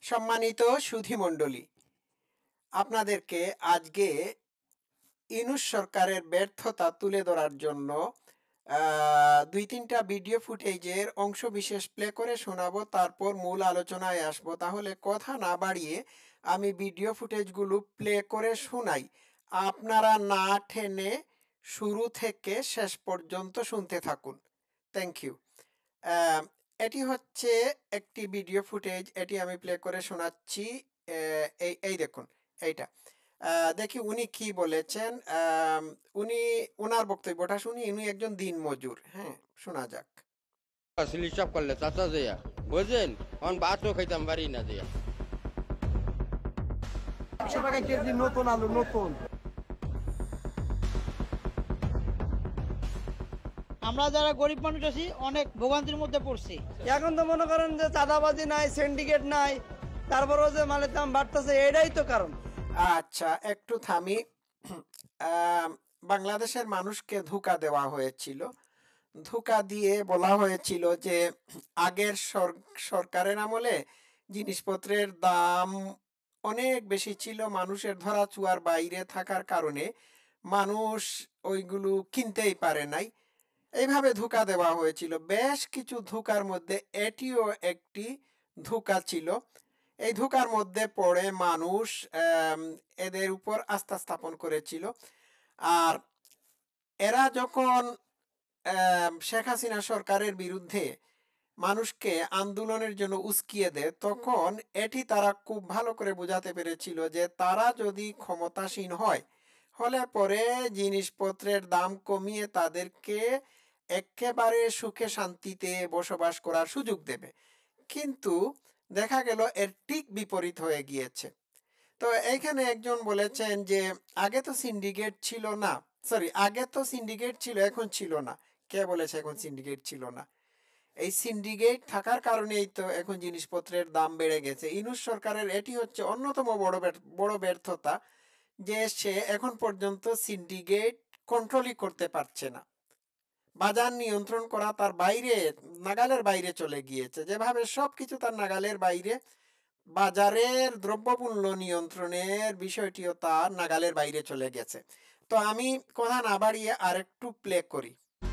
সম্মানিত সুধীমণ্ডলী, আপনাদেরকে আজকে ইউনূস সরকারের ব্যর্থতা তুলে ধরার জন্য ২-৩টা ভিডিও ফুটেজের অংশবিশেষ প্লে করে শোনাবো, তারপর মূল আলোচনায় আসবো। তাহলে কথা না বাড়িয়ে আমি ভিডিও ফুটেজগুলো প্লে করে শোনাই। আপনারা না টেনে শুরু থেকে শেষ পর্যন্ত শুনতে থাকুন। Thank you. এটি হচ্ছে একটি ভিডিও ফুটেজ, এটি আমি প্লে করে শোনাচ্ছি। এই দেখুন এইটা। দেখি উনি কি বলেছেন। উনার বক্তব্যটা শুনি। উনি একজন দিনমজুর। হ্যাঁ, শোনা যাক। আসলে সব করলে চাচা দেয়া বুঝলেন, এখন ভাতও খাইতাম পারি না দেয়া। 100 টাকা কেজি নতুন আলু, নতুন। আমরা যারা গরিব মানুষ আছি অনেক ভোগান্তির মধ্যে পড়ছি। এখন তো মনে করেন যে চাঁদাবাজি নাই, সিন্ডিকেট নাই, তারপরেও যে মালের দাম বাড়তেছে, এটাই তো কারণ। আচ্ছা, একটু থামি। বাংলাদেশের মানুষকে ধোঁকা দেওয়া হয়েছিল। ধোঁকা দিয়ে বলা হয়েছিল যে আগের সরকারের আমলে জিনিসপত্রের দাম অনেক বেশি ছিল, মানুষের ধরা ছোঁয়ার বাইরে থাকার কারণে মানুষ ওইগুলো কিনতেই পারে নাই। এইভাবে ধোঁকা দেওয়া হয়েছিল। বেশ কিছু ধোঁকার মধ্যে এটিও একটি ধোঁকা ছিল। এই ধোঁকার মধ্যে পড়ে মানুষ এদের উপর আস্থা স্থাপন করেছিল। আর এরা যখন শেখ হাসিনা সরকারের বিরুদ্ধে মানুষকে আন্দোলনের জন্য উস্কিয়ে দেয়, তখন এটি তারা খুব ভালো করে বোঝাতে পেরেছিল যে তারা যদি ক্ষমতাসীন হলে পরে জিনিসপত্রের দাম কমিয়ে তাদেরকে একেবারে সুখে শান্তিতে বসবাস করার সুযোগ দেবে। কিন্তু দেখা গেল এর ঠিক বিপরীত হয়ে গিয়েছে। তো এইখানে একজন বলেছেন যে আগে তো সিন্ডিকেট ছিল না, আগে তো সিন্ডিকেট ছিল, এখন ছিল না। কে বলেছে এখন সিন্ডিকেট ছিল না? এই সিন্ডিকেট থাকার কারণেই তো এখন জিনিসপত্রের দাম বেড়ে গেছে। ইউনূস সরকারের এটি হচ্ছে অন্যতম বড় ব্যর্থতা যে সে এখন পর্যন্ত সিন্ডিকেট কন্ট্রোলই করতে পারছে না। বাজার নিয়ন্ত্রণ করা তার বাইরে, নাগালের বাইরে চলে গিয়েছে। যেভাবে সবকিছু তার নাগালের বাইরে, বাজারের দ্রব্যমূল্য নিয়ন্ত্রণের বিষয়টিও তার নাগালের বাইরে চলে গেছে। তো আমি কথা না বাড়িয়ে আরেকটু প্লে করি।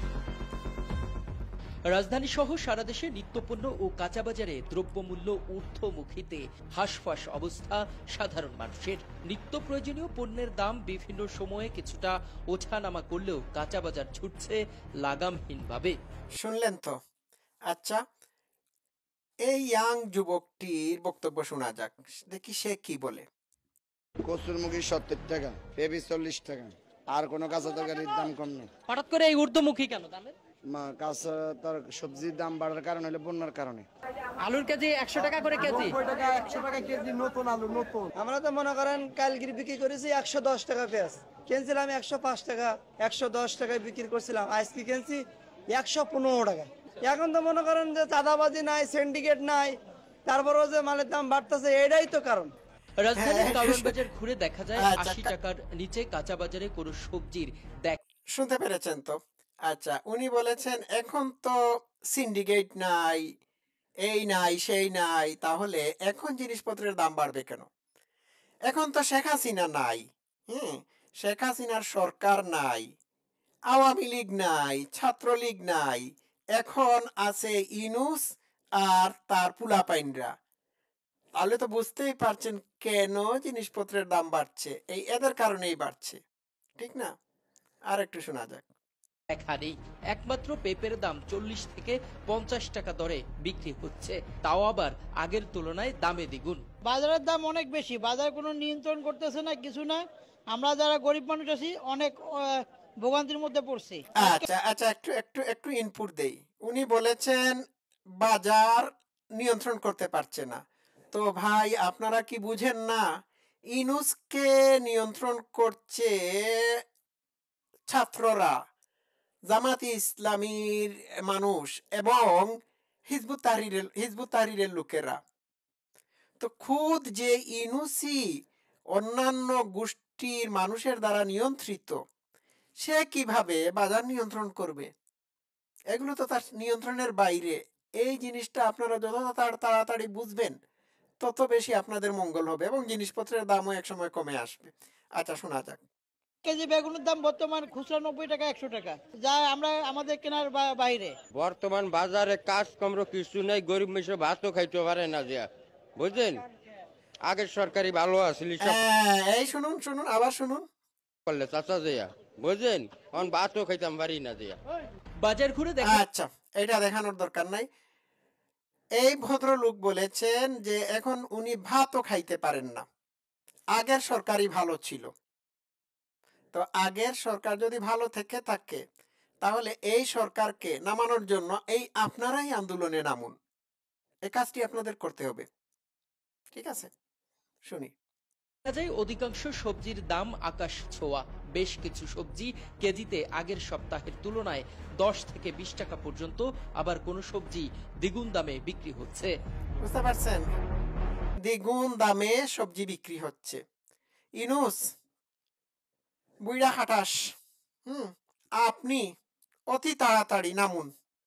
রাজধানী সহ সারা দেশে নিত্যপণ্য ও কাঁচাবাজারে দ্রব্যমূল্য ঊর্ধ্বমুখীতে হাঁসফাঁস অবস্থা সাধারণ মানুষের। নিত্য প্রয়োজনীয় পণ্যের দাম বিভিন্ন সময়ে কিছুটা ওঠানামা করলেও কাঁচাবাজার ছুটছে লাগামহীনভাবে। শুনলেন তো? আচ্ছা, এই ইয়াং যুবকটির বক্তব্য শোনা যাক, দেখি সে কি বলে। কচুরমুখী 70 টাকা, পেঁপে 40 টাকা, আর কোনো কাঁচা তরকারির দাম কম নেই। হঠাৎ করে এই ঊর্ধ্বমুখী কেন দামের? কাঁচা তার সবজির দাম বাড়ার কারণে হলো বন্যার কারণে। আলুর কেজি 100 টাকা করে কেজি। 100 টাকা কেজি নতুন আলু, নতুন। আমরা তো মনে করেন কালকে বিক্রি করেছি 110 টাকা পেঁয়াজ, কিনছিলাম 105 টাকা, 110 টাকায় বিক্রি করছিলাম। আজকে কিনছি 115 টাকা। এখন তো মনে করেন যে চাঁদাবাজি নাই, সিন্ডিকেট নাই, তারপরেও যে মালের দাম বাড়তেছে, এটাই তো কারণ। রাজধানীর কারওয়ান বাজার ঘুরে দেখা যায় 80 টাকার নিচে কাঁচা বাজারে কোনো সবজির শুনতে পেরেছেন তো? আচ্ছা, উনি বলেছেন এখন তো সিন্ডিকেট নাই, এই নাই সেই নাই, তাহলে এখন জিনিসপত্রের দাম বাড়বে কেন? এখন তো শেখ হাসিনা নাই। শেখ হাসিনার সরকার নাই, আওয়ামী লীগ নাই, ছাত্রলীগ নাই, এখন আছে ইউনূস আর তার পুলাপাইনরা। তাহলে তো বুঝতেই পারছেন কেন জিনিসপত্রের দাম বাড়ছে। এদের কারণেই বাড়ছে, ঠিক না? আর একটু শোনা যাক। দেখা নেই। একমাত্র পেঁপের দাম 40 থেকে 50 টাকা দরে বিক্রি হচ্ছে, তাও আবার আগের তুলনায় দামে দ্বিগুণ। বাজারের দাম অনেক বেশি, বাজার কোনো নিয়ন্ত্রণ করতেছে না, কিছু না। আমরা যারা গরিব মানুষ আছি অনেক ভোগান্তির মধ্যে পড়ছি। আচ্ছা আচ্ছা, একটু একটু একটু ইনপুট দেই। উনি বলেছেন বাজার নিয়ন্ত্রণ করতে পারছে না। তো ভাই, আপনারা কি বুঝেন না? ইউনূসকে নিয়ন্ত্রণ করছে ছাত্ররা, জামাতি ইসলামীর মানুষ এবং হিজবুত তাহরীরের লোকেরা। তো খুদ যে ইউনূসই অন্যান্য গোষ্ঠীর মানুষের দ্বারা নিয়ন্ত্রিত, সে কিভাবে বাজার নিয়ন্ত্রণ করবে? এগুলো তো তার নিয়ন্ত্রণের বাইরে। এই জিনিসটা আপনারা যত তাড়াতাড়ি বুঝবেন তত বেশি আপনাদের মঙ্গল হবে এবং জিনিসপত্রের দামও একসময় কমে আসবে। আচ্ছা, শোনা যাক। কেজি বেগুনের দাম বর্তমান খুচরা 90 টাকা 100 টাকা, যা আমরা আমাদের কেনার বাইরে। বর্তমান বাজারে কাজ কমর কিছু নেই, গরিব মেশে ভাতও খাইতে পারে না যে, বুঝলেন? আগের সরকারি ভালো আসছিল, সব এই শুনুন শুনুন, আবার শুনুন। করলে চাচা যেয়া, বুঝলেন? এখন ভাতও খাইতাম পারি না যে। বাজার ঘুরে দেখা আচ্ছা, এটা দেখানোর দরকার নাই। এই ভদ্রলোক বলেছেন যে এখন উনি ভাতও খাইতে পারেন না। আগের সরকারই ভালো ছিল। তো আগের সরকার যদি ভালো থেকে থাকে, তাহলে এই সরকারকে নামানোর জন্য এই আপনারাই আন্দোলনে নামুন। এই কাজটি আপনাদের করতে হবে। ঠিক আছে, শুনি। যায় অধিকাংশ সবজির দাম আকাশ ছোঁয়া। বেশ কিছু সবজি কেজিতে আগের সপ্তাহের তুলনায় 10 থেকে 20 টাকা পর্যন্ত, আবার কোন সবজি দ্বিগুণ দামে বিক্রি হচ্ছে। বুঝতে পারছেন? দ্বিগুণ দামে সবজি বিক্রি হচ্ছে। ইনুস, বুইড়া খাটাস, আপনি অতি তাড়াতাড়ি নামুন।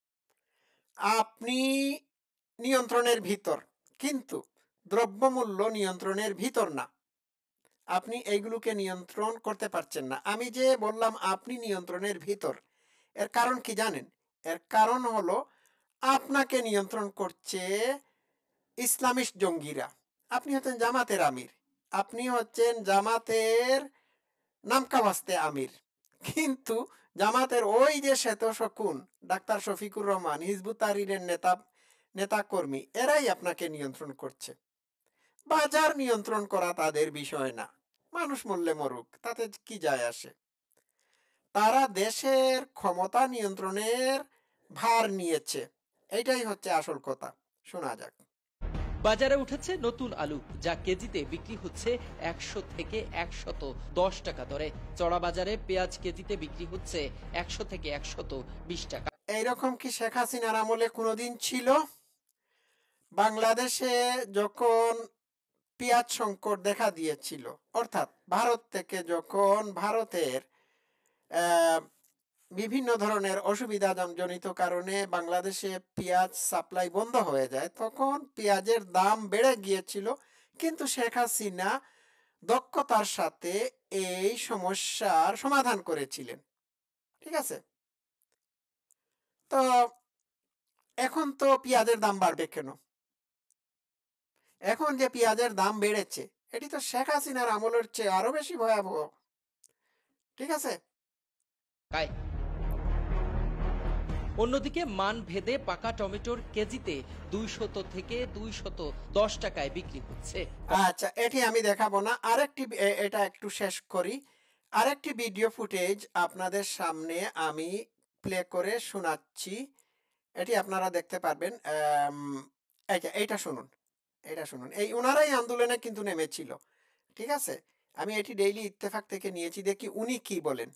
আপনি নিয়ন্ত্রণের ভিতর, কিন্তু দ্রব্যমূল্য নিয়ন্ত্রণের ভিতর না। আপনি এইগুলোকে নিয়ন্ত্রণ করতে পারছেন না। আমি যে বললাম আপনি নিয়ন্ত্রণের ভিতর, এর কারণ কি জানেন? এর কারণ হলো আপনাকে নিয়ন্ত্রণ করছে ইসলামিস্ট জঙ্গিরা। আপনি হচ্ছেন জামাতের আমির, আপনি হচ্ছেন জামাতের নামকাওয়াস্তে আমির, কিন্তু জামাতের ওই যে শ্বেত শকুন, ডাক্তার শফিকুর রহমান, হিজবুত তাহরীরের নেতা কর্মী, এরাই আপনাকে নিয়ন্ত্রণ করছে। বাজার নিয়ন্ত্রণ করা তাদের বিষয় না। মানুষ মরলে মরুক, তাতে কি যায় আসে? তারা দেশের ক্ষমতা নিয়ন্ত্রণের ভার নিয়েছে। এটাই হচ্ছে আসল কথা। শোনা যাক। বাজারে উঠেছে নতুন আলু, যা কেজিতে বিক্রি হচ্ছে 100 থেকে 110 টাকা দরে। চড়া বাজারে পেঁয়াজ কেজিতে বিক্রি হচ্ছে 100 থেকে 120 টাকা। এইরকম কি শেখ হাসিনার আমলে কোনোদিন ছিল? বাংলাদেশে যখন পেঁয়াজ সংকট দেখা দিয়েছিল, অর্থাৎ ভারত থেকে যখন ভারতের বিভিন্ন ধরনের অসুবিধা জনিত কারণে বাংলাদেশে পেঁয়াজ সাপ্লাই বন্ধ হয়ে যায়, তখন পেঁয়াজের দাম বেড়ে গিয়েছিল। কিন্তু শেখ হাসিনা দক্ষতার সাথে এই সমস্যার সমাধান করেছিলেন। ঠিক আছে? তো এখন তো পেঁয়াজের দাম বাড়বে কেন? এখন যে পেঁয়াজের দাম বেড়েছে, এটি তো শেখ হাসিনার আমলের চেয়ে আরো বেশি ভয়াবহ। ঠিক আছে? অন্যদিকে মান ভেদে পাকা টমেটোর কেজিতে 200 থেকে 210 টাকায় বিক্রি হচ্ছে। আচ্ছা, এটি আমি দেখাবো না, আরেকটি এটা একটু শেষ করি। আরেকটি ভিডিও ফুটেজ আপনাদের সামনে আমি প্লে করে শোনাচ্ছি। এটি আপনারা দেখতে পারবেন। এইটা শুনুন, এটা শুনুন। এই ওনারাই আন্দোলনে কিন্তু নেমেছিল। ঠিক আছে, আমি এটি ডেইলি ইত্তেফাক থেকে নিয়েছি, দেখি উনি কি বলেন।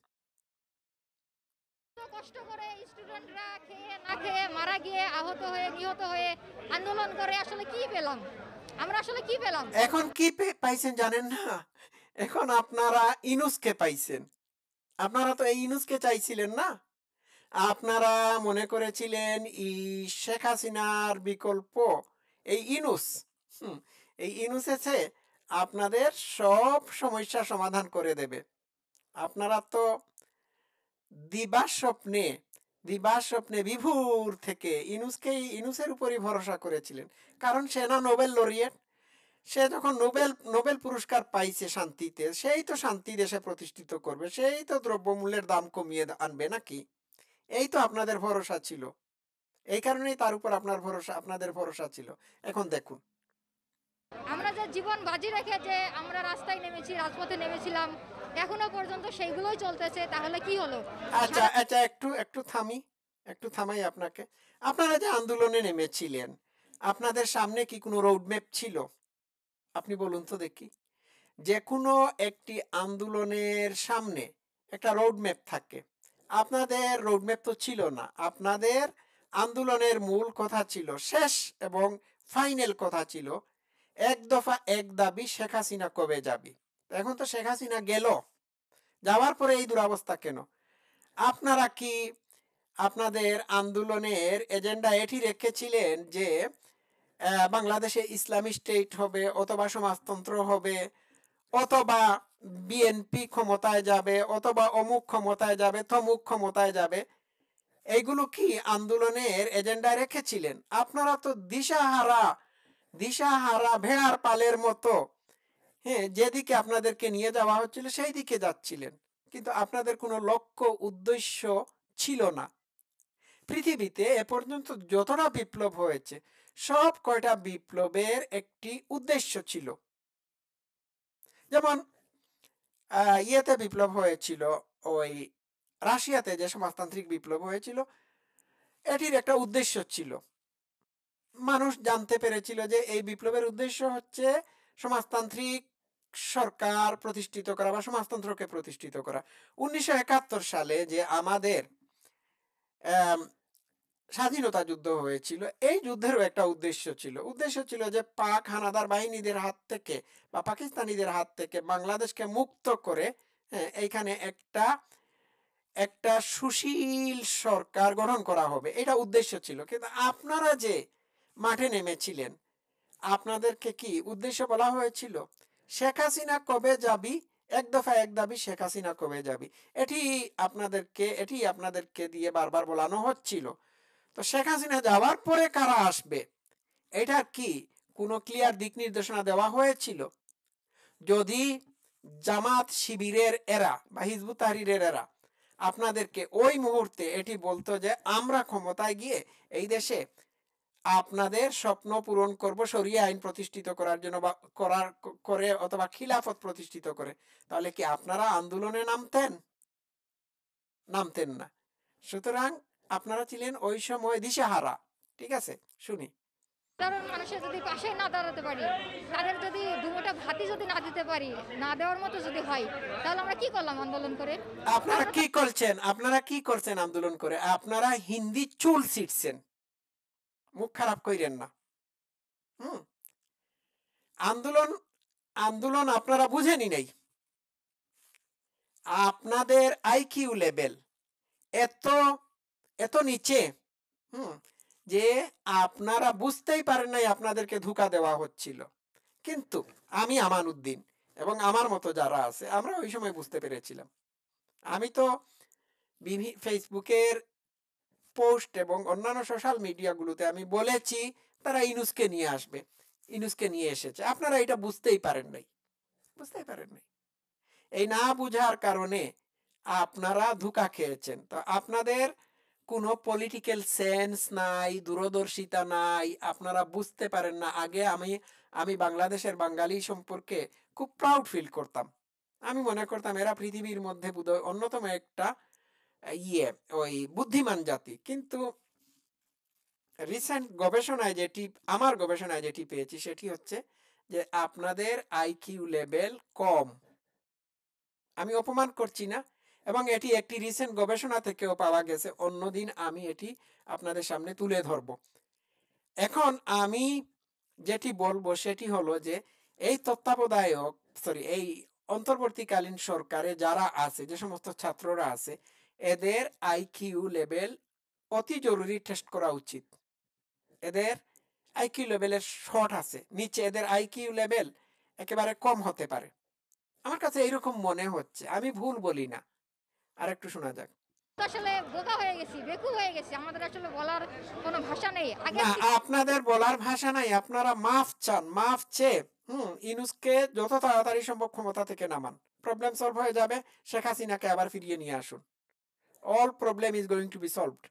কষ্ট করে স্টুডেন্টরা খেয়ে না খেয়ে মারা গিয়ে আহত হয়ে নিহত হয়ে আন্দোলন করে আসলে কি পেলাম? আমরা আসলে কি পেলাম? এখন কি পাইছেন জানেন না? এখন আপনারা ইনুসকে পাইছেন। আপনারা তো এই ইনুসকে চাইছিলেন না। আপনারা মনে করেছিলেন শেখ হাসিনার বিকল্প এই ইনুস। এই ইনুস এসে আপনাদের সব সমস্যা সমাধান করে দেবে। আপনারা তো দিবা স্বপ্নে বিভোর থেকে ইনুসের উপরই ভরসা করেছিলেন। কারণ সে না নোবেল লরিয়েট। সে যখন নোবেল পুরস্কার পাইছে শান্তিতে, সেই তো শান্তি দেশে প্রতিষ্ঠিত করবে, সেই তো দ্রব্যমূল্যের দাম কমিয়ে আনবে নাকি? এই তো আপনাদের ভরসা ছিল। এই কারণেই তার উপর আপনাদের ভরসা ছিল। এখন দেখুন, আমরা যে জীবন বাজি রেখে যে আমরা রাস্তায় নেমেছি, রাজপথে নেমেছিলাম, এখনো পর্যন্ত সেইগুলোই চলতেছে, তাহলে কি হলো? আচ্ছা আচ্ছা, একটু থামাই আপনাকে। আপনারা যে আন্দোলনে নেমেছিলেন, আপনাদের সামনে কি কোনো রোডম্যাপ ছিল? আপনি বলুন তো দেখি। যে কোনো একটি আন্দোলনের সামনে একটা রোডম্যাপ থাকে। আপনাদের রোডম্যাপ তো ছিল না। আপনাদের আন্দোলনের মূল কথা ছিল, শেষ এবং ফাইনাল কথা ছিল, এক দফা এক দাবি, শেখ হাসিনা কবে যাবি? এখন তো শেখ হাসিনা গেল, যাওয়ার পরে এই দুরবস্থা কেন? আপনারা কি আপনাদের আন্দোলনের এজেন্ডা এটি রেখেছিলেন যে বাংলাদেশে ইসলামী স্টেট হবে, অথবা সমাজতন্ত্র হবে, অথবা বিএনপি ক্ষমতায় যাবে, অথবা অমুক ক্ষমতায় যাবে, তমুক ক্ষমতায় যাবে, এইগুলো কি আন্দোলনের এজেন্ডায় রেখেছিলেন? আপনারা তো দিশাহারা ভেড়ার পালের মতো, হ্যাঁ, যেদিকে আপনাদেরকে নিয়ে যাওয়া হচ্ছিল সেই দিকে যাচ্ছিলেন, কিন্তু আপনাদের কোনো লক্ষ্য উদ্দেশ্য ছিল না। পৃথিবীতে এ পর্যন্ত যতটা বিপ্লব হয়েছে সব কয়টা বিপ্লবের একটি উদ্দেশ্য ছিল। যেমন ইয়েতে বিপ্লব হয়েছিল, ওই রাশিয়াতে যে সমাজতান্ত্রিক বিপ্লব হয়েছিল, এটির একটা উদ্দেশ্য ছিল। মানুষ জানতে পেরেছিল যে এই বিপ্লবের উদ্দেশ্য হচ্ছে সমাজতান্ত্রিক সরকার প্রতিষ্ঠিত করা বা সমাজতন্ত্রকে প্রতিষ্ঠিত করা। 1971 সালে যে আমাদের স্বাধীনতা যুদ্ধ হয়েছিল, এই যুদ্ধেরও একটা উদ্দেশ্য ছিল যে পাক হানাদার বাহিনীদের হাত থেকে বা পাকিস্তানিদের হাত থেকে বাংলাদেশকে মুক্ত করে, হ্যাঁ, এইখানে একটা সুশীল সরকার গঠন করা হবে, এটা উদ্দেশ্য ছিল। কিন্তু আপনারা যে মাঠে নেমেছিলেন, আপনাদেরকে কি উদ্দেশ্য বলা হয়েছিল? শেখ হাসিনা কবে যাবি, এক দফা এক দাবি, শেখ হাসিনা কবে যাবি, এটি আপনাদেরকে দিয়ে বারবার বলানো হচ্ছিল। তো শেখ হাসিনা যাওয়ার পরে কারা আসবে, এটার কি কোনো ক্লিয়ার দিক নির্দেশনা দেওয়া হয়েছিল? যদি জামাত শিবিরের এরা বা হিজবুত তাহরীরের এরা আপনাদেরকে ওই মুহূর্তে এটি বলতো যে আমরা ক্ষমতায় গিয়ে এই দেশে আপনাদের স্বপ্ন পূরণ করব শরিয়া আইন প্রতিষ্ঠিত করার জন্য বা করে অথবা খিলাফত প্রতিষ্ঠিত করে, তাহলে কি আপনারা আন্দোলনে নামতেন না? সুতরাং আপনারা ছিলেন ওই সময় দিশাহারা। ঠিক আছে, শুনি। সাধারণ মানুষের যদি পাশে না দাঁড়াতে পারি, তাদের যদি দুমুঠো ভাতই যদি না দিতে পারি, না দেওয়ার মতো যদি হয়, তাহলে আমরা কি করলাম আন্দোলন করে? আপনারা কি করছেন আন্দোলন করে? আপনারা হিন্দি চুল ছিটছেন, মুখ খারাপ কইরেন না। আন্দোলন আপনারা বুঝেনি নাই। আপনাদের আইকিউ লেভেল এত নিচে যে আপনারা বুঝতেই পারেন নাই আপনাদেরকে ধোঁকা দেওয়া হচ্ছিল। কিন্তু আমি আমানউদ্দিন এবং আমার মতো যারা আছে, আমরা ওই সময় বুঝতে পেরেছিলাম। আমি তো ফেসবুকের পোস্ট এবং অন্যান্য সোশ্যাল মিডিয়াগুলোতে আমি বলেছি তারা ইনুসকে নিয়ে আসবে, ইনুসকে নিয়ে এসেছে। আপনারা এটা বুঝতেই পারেন নাই। এই না বুঝার কারণে আপনারা ধোঁকা খেয়েছেন। তো আপনাদের কোনো পলিটিক্যাল সেন্স নাই, দূরদর্শিতা নাই, আপনারা বুঝতে পারেন না। আগে আমি বাংলাদেশের বাঙালি সম্পর্কে খুব প্রাউড ফিল করতাম। আমি মনে করতাম এরা পৃথিবীর মধ্যে বোধহয় অন্যতম একটা ওই বুদ্ধিমান জাতি। কিন্তু রিসেন্ট আমার গবেষণায় যেটি পেয়েছি সেটি হচ্ছে যে আপনাদের আইকিউ লেভেল কম। আমি অপমান করছি না, এবং এটি একটি রিসেন্ট গবেষণা থেকেও পাওয়া গেছে। অন্যদিন আমি এটি আপনাদের সামনে তুলে ধরব। এখন আমি যেটি বলবো সেটি হলো যে এই এই অন্তর্বর্তীকালীন সরকারে যারা আছে, যে সমস্ত ছাত্ররা আছে, এদের আইকিউ লেভেল অতি জরুরি টেস্ট করা উচিত। এদের আইকিউ লেভেলের শর্ট আছে, নিচে এদের আইকিউ লেভেল একেবারে কম হতে পারে। আমার কাছে এইরকম মনে হচ্ছে, আমি ভুল বলি না। আর একটু শোনা যাক। আসলে বোকা হয়ে গেছি, বেকুব হয়ে গেছি, আমাদের আসলে বলার কোনো ভাষা নেই। আগে না, আপনাদের বলার ভাষা নাই। আপনারা মাফ চান, মাফ চেয়ে ইনুসকে যত তাড়াতাড়ি সম্ভব ক্ষমতা থেকে নামান, প্রবলেম সলভ হয়ে যাবে। শেখ হাসিনাকে আবার ফিরিয়ে নিয়ে আসুন। All problem is going to be solved.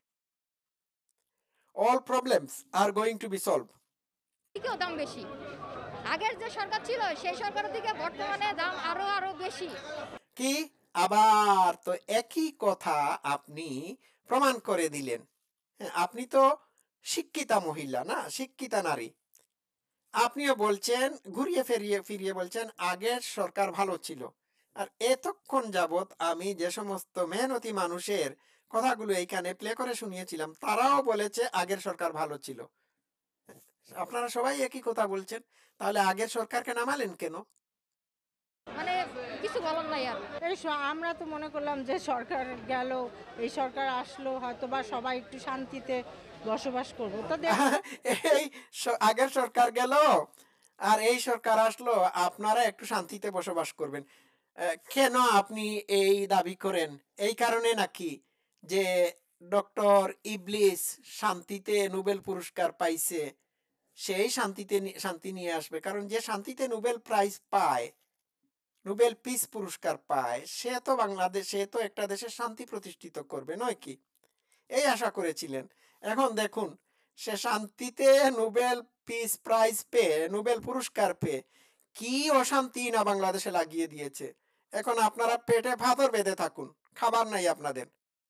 All problems are going to be solved. থেকেও দাম বেশি। আগের যে সরকার ছিল সেই সরকারের থেকে বর্তমানে দাম আরো বেশি। কি আবার তো একই কথা আপনি প্রমাণ করে দিলেন। আপনি তো শিক্ষিতা মহিলা না, শিক্ষিতা নারী। আপনিও বলছেন, ঘুরিয়ে ফিরিয়ে বলছেন আগের সরকার ভালো ছিল। আর এতক্ষণ যাবৎ আমি যে সমস্ত মেহনতি মানুষের কথাগুলো এইখানে প্লে করে শুনিয়েছিলাম, তারাও বলেছে আগের সরকার ভালো ছিল। আপনারা সবাই একই কথা বলছেন, তাহলে আগের সরকারকে নামালেন কেন? মানে কিছু বলার নাই আর। আমরা তো মনে করলাম যে সরকার গেল, এই সরকার আসলো, হয়তো বা সবাই একটু শান্তিতে বসবাস করব তো এই আগের সরকার গেল আর এই সরকার আসলো, আপনারা একটু শান্তিতে বসবাস করবেন। কেন আপনি এই দাবি করেন? এই কারণে নাকি যে ডক্টর ইবলিস শান্তিতে নোবেল পুরস্কার পাইছে, সেই শান্তি নিয়ে আসবে? কারণ যে শান্তিতে নোবেল প্রাইজ পায়, নোবেল পিস পুরস্কার পায়, সে তো বাংলাদেশে তো একটা দেশের শান্তি প্রতিষ্ঠিত করবে, নয় কি? এই আশা করেছিলেন। এখন দেখুন, সে শান্তিতে নোবেল পিস প্রাইজ পেয়ে, নোবেল পুরস্কার পেয়ে কি অশান্তি না বাংলাদেশে লাগিয়ে দিয়েছে। এখন আপনারা পেটে ভাতর বেঁধে থাকুন, খাবার নাই আপনাদের।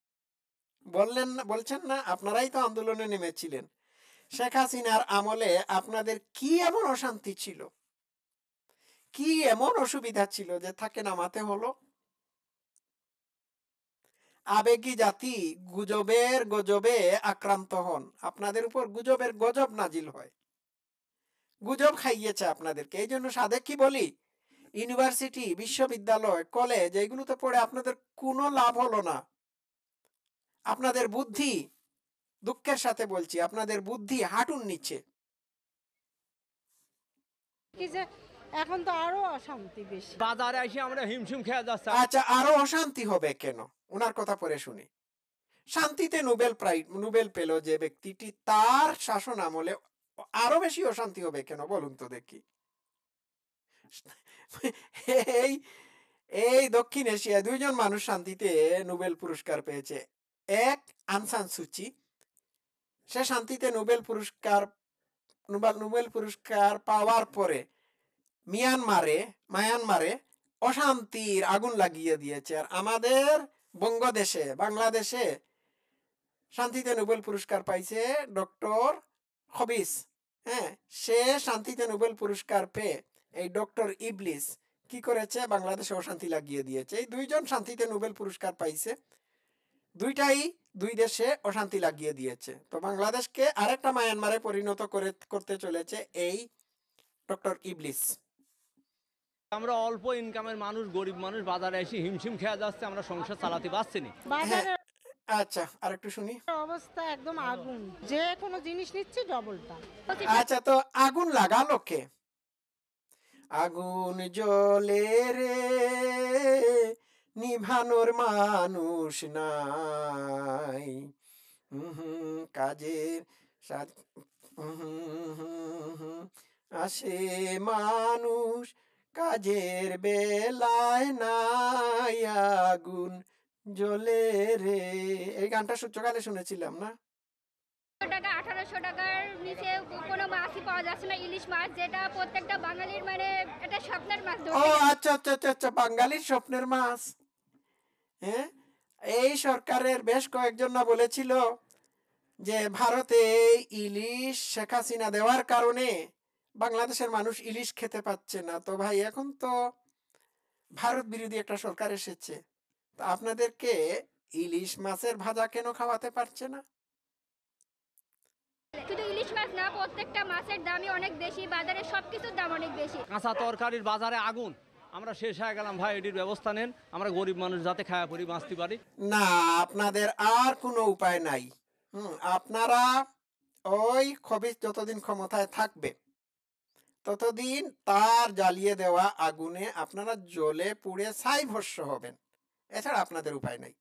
বলছেন না, আপনারাই তো আন্দোলনে নেমেছিলেন। শেখ হাসিনার আমলে আপনাদের কি এমন অশান্তি ছিল, কি এমন অসুবিধা ছিল যে তাকে নামাতে হলো? আবেগী জাতি গুজবের গজবে আক্রান্ত হন, আপনাদের উপর গুজবের গজব নাজিল হয়, গুজব খাইয়েছে আপনাদেরকে। এই জন্য সাদেক কি বলি, ইউনিভার্সিটি, বিশ্ববিদ্যালয়, কলেজ এইগুলোতে পড়ে আপনাদের কোনো লাভ হলো না। আপনাদের বুদ্ধি, দুঃখের সাথে বলছি, আপনাদের বুদ্ধি হাঁটুর নিচে। কি যে এখন তো আরো অশান্তি বেশি, বাজারে এসে আমরা হিমশিম খেয়ে যাচ্ছি। আচ্ছা, আরো অশান্তি হবে কেন? ওনার কথা পরে শুনি। শান্তিতে নোবেল পেল যে ব্যক্তিটি, তার শাসন আমলে আরো বেশি অশান্তি হবে কেন বলুন তো দেখি। এই দক্ষিণ এশিয়ায় দুইজন মানুষ শান্তিতে নোবেল পুরস্কার পেয়েছে। এক আং সান সুচি, সে শান্তিতে নোবেল পুরস্কার পাওয়ার পরে মায়ানমারে অশান্তির আগুন লাগিয়ে দিয়েছে। আর আমাদের বঙ্গদেশে, বাংলাদেশে শান্তিতে নোবেল পুরস্কার পাইছে ডক্টর খবিস। হ্যাঁ, সে শান্তিতে নোবেল পুরস্কার পেয়ে এই ডক্টর ইবলিস কি করেছে? বাংলাদেশে অশান্তি লাগিয়ে দিয়েছে। এই দুইজন শান্তিতে নোবেল পুরস্কার পাইছে, দুইটাই দুই দেশে অশান্তি লাগিয়ে দিয়েছে। তো বাংলাদেশকে আরেকটা মায়ানমারে পরিণত করতে চলেছে এই ডক্টর ইবলিস। আমরা অল্প ইনকামের মানুষ, গরিব মানুষ, বাজারে এসে হিমশিম খেয়ে যাচ্ছে, আমরা সংসার চালাতে পারছি না। বাজারের আচ্ছা, আর একটু শুনি। অবস্থা একদম আগুন, যে কোনো জিনিস নিচ্ছি ডবল দাম। আচ্ছা, তো আগুন লাগালো কে? আগুন জ্বলে রে, নিভানোর মানুষ নাই, কাজের আসে মানুষ, কাজের বেলায় নাই আগুন জ্বলে রে। এই গানটা সূর্যকালে শুনেছিলাম না? টাকা 1800 টাকার নিচে কোনো মাছই পাওয়া যাচ্ছে না। ইলিশ মাছ, যেটা প্রত্যেকটা বাঙালির মানে এটা স্বপ্নের মাছ। ও আচ্ছা আচ্ছা আচ্ছা আচ্ছা, বাঙালির স্বপ্নের মাছ। হ্যাঁ, এই সরকারের বেশ কয়েকজন না বলেছিল যে ভারতে ইলিশ শেখ হাসিনা দেওয়ার কারণে বাংলাদেশের মানুষ ইলিশ খেতে পাচ্ছে না। তো ভাই, এখন তো ভারত বিরোধী একটা সরকার এসেছে, তো আপনাদেরকে ইলিশ মাছের ভাজা কেন খাওয়াতে পারছে না? শুধু ইলিশ মাছ না, প্রত্যেকটা মাছের দামই অনেক বেশি, বাজারে সবকিছুর দাম অনেক বেশি। কাঁচা তরকারির বাজারে আগুন, আমরা শেষ হয়ে গেলাম ভাই। এটির ব্যবস্থা নেন, আমরা গরিব মানুষ যাতে খায়া পরি বাঁচতে পারি। না, আপনাদের আর কোনো উপায় নাই। আপনারা ওই খবিস যতদিন ক্ষমতায় থাকবে ততদিন তার জ্বালিয়ে দেওয়া আগুনে আপনারা জ্বলে পুড়ে ছাই ভস্ম হবেন, এছাড়া আপনাদের উপায় নাই।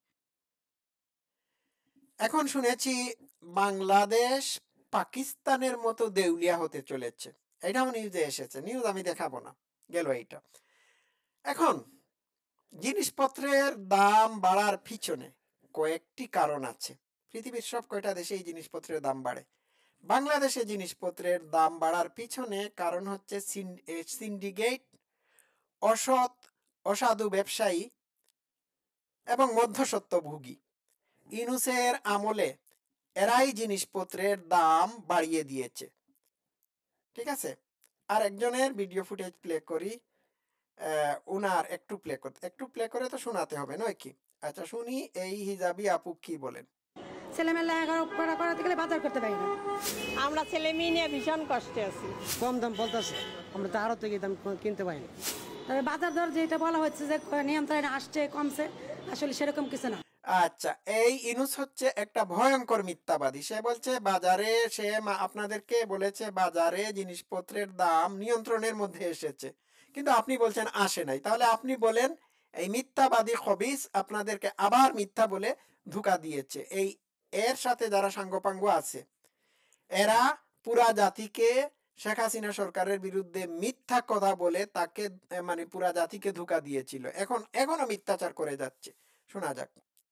এখন শুনেছি বাংলাদেশ পাকিস্তানের মতো দেউলিয়া হতে চলেছে, এটাও নিউজে এসেছে। নিউজ আমি দেখাবো না, গেল এইটা। এখন জিনিসপত্রের দাম বাড়ার পিছনে কয়েকটি কারণ আছে। পৃথিবীর সব কয়টা দেশে এই জিনিসপত্রের দাম বাড়ে, বাংলাদেশে জিনিসপত্রের দাম বাড়ার পিছনে কারণ হচ্ছে সিন্ডিকেট, অসৎ অসাধু ব্যবসায়ী এবং মধ্যস্বত্বভোগী। ইউনূসের আমলে এরাই জিনিসপত্রের দাম বাড়িয়ে দিয়েছে। ঠিক আছে, আর একজনের ভিডিও ফুটেজ প্লে করি, উনার একটু প্লে করে তো শোনাতে হবে, নয় কি? আচ্ছা শুনি এই হিজাবি আপু কি বলেন। ছেলেমেয়ে লেখাপড়া করাতে গেলে বাজার করতে পারি না, আমরা ছেলে মেয়ে নিয়ে ভীষণ কষ্টে আছি। কম দাম বলতেছে, আমরা তো আরো থেকে দাম কিনতে পারি না। তবে বাজার দর যেটা বলা হচ্ছে যে নিয়ন্ত্রণে আসছে কমছে, আসলে সেরকম কিছু না। আচ্ছা, এই ইনুস হচ্ছে একটা ভয়ঙ্কর মিথ্যাবাদী। সে বলছে বাজারে, আপনাদেরকে বলেছে বাজারে জিনিসপত্রের দাম নিয়ন্ত্রণের মধ্যে এসেছে, কিন্তু আপনি বলছেন আসে নাই। তাহলে আপনি বলেন এই মিথ্যাবাদী খবিস আপনাদেরকে আবার মিথ্যা বলে ধোঁকা দিয়েছে। এর সাথে যারা সাঙ্গপাঙ্গ আছে, এরা পুরা জাতিকে, শেখ হাসিনা সরকারের বিরুদ্ধে মিথ্যা কথা বলে তাকে, মানে পুরা জাতিকে ধোঁকা দিয়েছিল, এখনো মিথ্যাচার করে যাচ্ছে। শোনা যাক।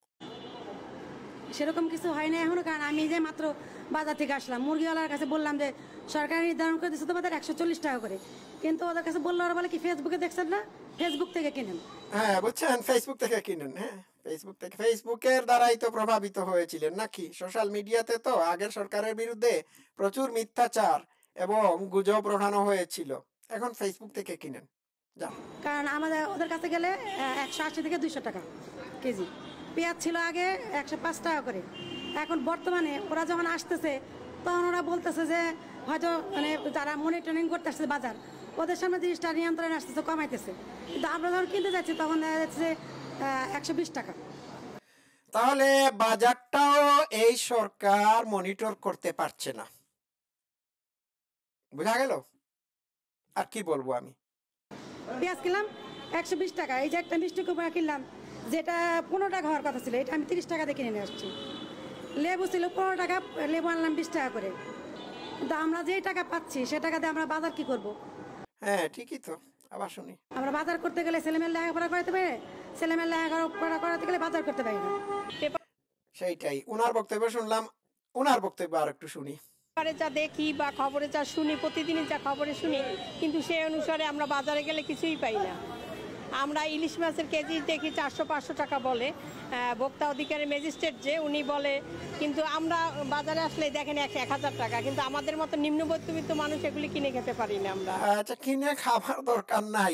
সেরকম কিছু হয় না এখনো, কারণ আমি যে মাত্র বাজার থেকে আসলাম, মুরগিওয়ালার কাছে বললাম যে সরকার নির্ধারণ করে দিচ্ছে তোমাদের 140 টাকা করে, কিন্তু ওদের কাছে বললো, ওরা বলে কি ফেসবুকে দেখছেন না, ফেসবুক থেকে কিনেন। হ্যাঁ, বুঝছেন, ফেসবুক থেকে কিনেন। হ্যাঁ, ফেসবুকের দ্বারাই তো প্রভাবিত হয়েছিলেন নাকি? সোশ্যাল মিডিয়াতে তো আগের সরকারের বিরুদ্ধে প্রচুর মিথ্যাচার এবং গুজব রটানো হয়েছিল। এখন ফেসবুক থেকে কিনেন যান। কারণ আমাদের ওদের কাছে গেলে 180 থেকে 200 টাকা কেজি। পেঁয়াজ ছিল আগে 105 টাকা করে। এখন বর্তমানে ওরা যখন আসতেছে তখন ওরা বলতেছে যে হয়তো মানে যারা মনিটরিং করতে আসছে বাজার, ওদের সামনে জিনিসটা নিয়ন্ত্রণে আসতেছে, কমাইতেছে, কিন্তু আমরা যখন কিনতে যাচ্ছি তখন দেখা যাচ্ছে যে 120 টাকা। তাহলে বাজারটাও এই সরকার মনিটর করতে পারছে না, বুঝা গেল? আর কি বলবো আমি। পেঁয়াজ কিনলাম 120 টাকা, এই যে একটা মিষ্টি কুমড়া কিনলাম যেটা 15 টাকা হওয়ার কথা ছিল, এটা আমি 30 টাকা দিয়ে কিনে নিয়ে আসছি। লেবু ছিল 15 টাকা, লেবু আনলাম 20 টাকা করে, কিন্তু আমরা যেই টাকা পাচ্ছি সে টাকা দিয়ে আমরা বাজার কি করব? হ্যাঁ, ঠিকই তো। আবার শুনি, আমরা বাজার করতে গেলে ছেলেমেয়ের লেখাপড়া করাতে পারে, ছেলেমেয়ের লেখাপড়া করাতে গেলে বাজার করতে পারি না। সেইটাই উনার বক্তব্য শুনলাম, উনার বক্তব্য আর একটু শুনি। যা দেখি বা খবরে যা শুনি, প্রতিদিনই যা খবরে শুনি, কিন্তু সেই অনুসারে আমরা বাজারে গেলে কিছুই পাই না। আমরা ইলিশ মাছের কেজি দেখি 400-500 টাকা বলে ভোক্তা অধিকারী ম্যাজিস্ট্রেট, যে উনি বলে, কিন্তু আমরা বাজারে আসলে দেখেন 1000 টাকা, কিন্তু আমাদের মতো নিম্ন মধ্যবিত্ত মানুষ এগুলি কিনে খেতে পারি না আমরা। আচ্ছা, কিনে খাবার দরকার নাই।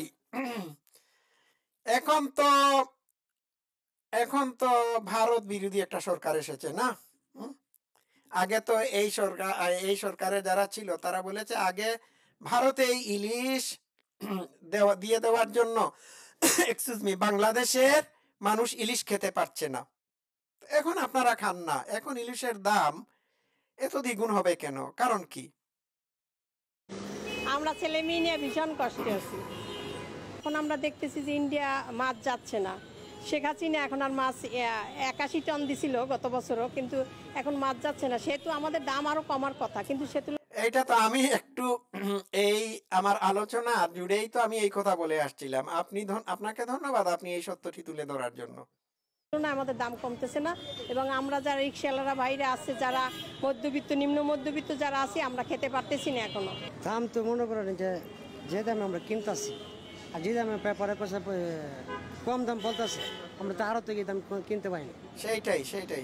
এখন তো ভারত বিরোধী একটা সরকার এসেছে না? আগে তো এই সরকারে যারা ছিল তারা বলেছে আগে ভারতে এই ইলিশ দিয়ে দেওয়ার জন্য বাংলাদেশের মানুষ ইলিশ খেতে পারছে না। এখন আপনারা খান না, এখন ইলিশের দাম এত দ্বিগুণ হবে কেন? কারণ কি? আমরা ছেলে মেয়ে নিয়ে ভীষণ কষ্টে আছি। এখন আমরা দেখতেছি যে ইন্ডিয়া মাছ যাচ্ছে না। শেখ হাসিনা এখন আর মাছ 81 টন দিছিল গত বছরও, কিন্তু এখন মাছ যাচ্ছে না, সেহেতু আমাদের দাম আরো কমার কথা, কিন্তু সেহেতু এইটা তো আমি একটু এই আমার আলোচনা জুড়েই তো আমি এই কথা বলে আসছিলাম। আপনাকে ধন্যবাদ, আপনি এই সত্যটি তুলে ধরার জন্য। আমাদের দাম কমতেছে না, এবং আমরা যারা রিক্সাওয়ালারা বাইরে আছে, যারা মধ্যবিত্ত নিম্ন মধ্যবিত্ত যারা আছি, আমরা খেতে পারতেছি না এখনো। দাম তো মনে করেন যে দামে আমরা কিনতেছি, আর যে দামে পেপারে কম দাম বলতেছে, আমরা তো আরো থেকে দাম কিনতে পারি না। সেইটাই।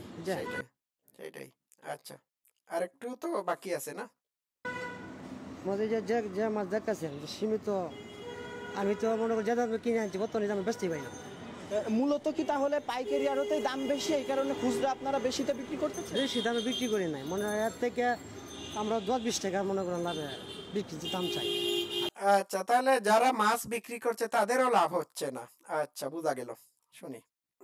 আচ্ছা, আর একটু তো বাকি আছে না? আমাদের যে মাছ দেখতেছেন সীমিত, আমি তো মনে করি যে দামে কিনে আনছি বর্তমানে দামে বেচতেই পারি না। মূলত কি তাহলে পাইকারি আড়তে দাম বেশি, এই কারণে খুচরা আপনারা বেশিতে বিক্রি করতেছেন? বেশি দামে বিক্রি করি নাই, মনে হয় এর থেকে আমরা 10-20 টাকা মনে করেন লাভে বিক্রির দাম চাই। আচ্ছা, তাহলে যারা মাছ বিক্রি করছে তাদেরও লাভ হচ্ছে না। আচ্ছা, বোঝা গেল। শুনি,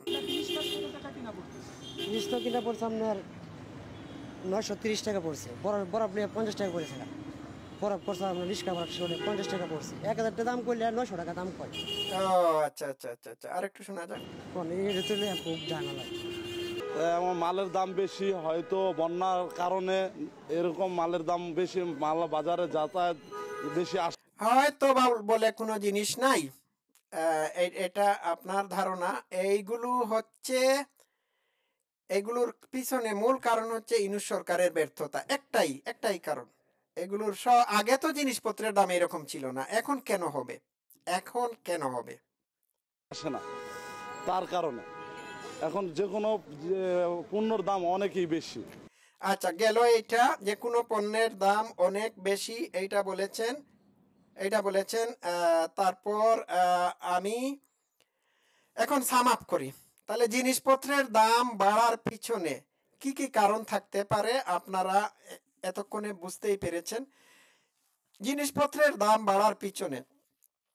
ইলিশ তো কিনা পড়ছে আপনার 930 টাকা পড়ছে, বরফ নিয়ে 50 টাকা পড়েছে, বরফ পড়ছে আপনার রিক্সা ভাড়া 50 টাকা পড়ছে, 1000 টাকা দাম করলে 900 টাকা দাম করে। ও আচ্ছা, আর একটু শোনা যাক। খুব ঝামেলা। এমন মালের দাম বেশি, হয়তো বন্যার কারণে এরকম মালের দাম বেশি, মাল বাজারে যাতায়াত বেশি হয়তো বলে কোনো জিনিস নাই। এটা আপনার ধারণা। এগুলোর পিছনে মূল কারণ হচ্ছে ইউনূস সরকারের ব্যর্থতা। একটাই কারণ। এগুলোর আগে তো জিনিসপত্রের দাম এরকম ছিল না, এখন কেন হবে? আসে না, তার কারণে এখন যে কোনো পণ্যের দাম অনেকই বেশি। আচ্ছা, গেল এইটা, যে কোনো পণ্যের দাম অনেক বেশি, এইটা বলেছেন। তারপর আমি এখন সাম আপ করি। তাহলে জিনিসপত্রের দাম বাড়ার পিছনে কি কি কারণ থাকতে পারে আপনারা এতক্ষণে বুঝতেই পেরেছেন। জিনিসপত্রের দাম বাড়ার পিছনে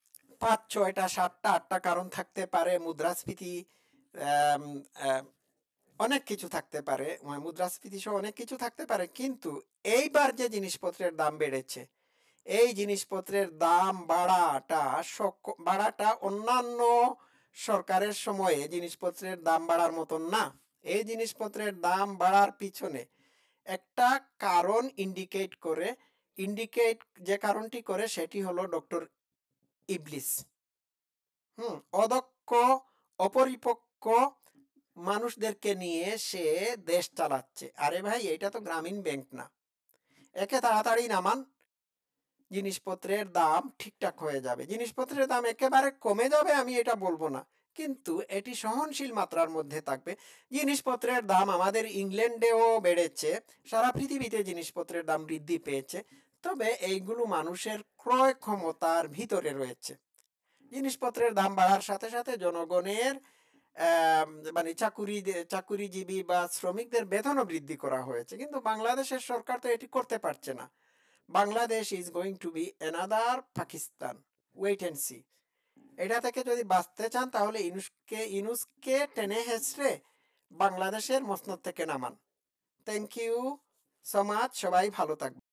5, 6, 7, 8টা কারণ থাকতে পারে। মুদ্রাস্ফীতি, অনেক কিছু থাকতে পারে, মুদ্রাস্ফীতি সহ অনেক কিছু থাকতে পারে, কিন্তু এইবার যে জিনিসপত্রের দাম বেড়েছে, এই জিনিসপত্রের দাম বাড়াটা অন্যান্য সরকারের সময়ে জিনিসপত্রের দাম বাড়ার মতন না। এই জিনিসপত্রের দাম বাড়ার পিছনে একটা কারণ ইন্ডিকেট যে কারণটি করে সেটি হলো ডক্টর ইবলিস। অদক্ষ, অপরিপক্ক মানুষদেরকে নিয়ে সে দেশ চালাচ্ছে। আরে ভাই, এটা তো গ্রামীণ ব্যাংক না। একে তাড়াতাড়ি নামান, জিনিসপত্রের দাম ঠিকঠাক হয়ে যাবে। জিনিসপত্রের দাম একেবারে কমে যাবে আমি এটা বলবো না, কিন্তু এটি সহনশীল মাত্রার মধ্যে থাকবে। জিনিসপত্রের দাম আমাদের ইংল্যান্ডেও বেড়েছে, সারা পৃথিবীতে জিনিসপত্রের দাম বৃদ্ধি পেয়েছে, তবে এইগুলো মানুষের ক্রয় ক্ষমতার ভিতরে রয়েছে। জিনিসপত্রের দাম বাড়ার সাথে সাথে জনগণের মানে চাকুরিজীবী বা শ্রমিকদের বেতনও বৃদ্ধি করা হয়েছে, কিন্তু বাংলাদেশের সরকার তো এটি করতে পারছে না। Bangladesh is going to be another Pakistan, wait and see. এটা থেকে যদি বাঁচতে চান তাহলে ইনুসকে টেনে হেঁচড়ে বাংলাদেশের মসনদ থেকে নামান। থ্যাংক ইউ সো মাচ, সবাই ভালো থাকবে।